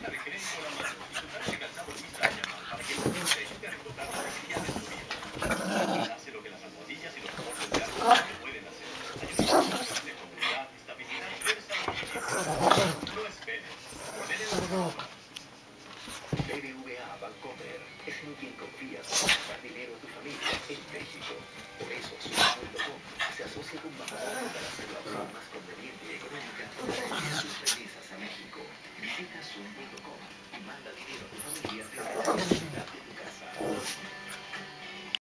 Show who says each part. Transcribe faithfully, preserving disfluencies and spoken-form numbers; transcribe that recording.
Speaker 1: B B V A Bancomer es en quien confías para sacar dinero a tu familia en México. Por eso Sookie punto com se asocia con Bancomer para hacer la opción más conveniente y económica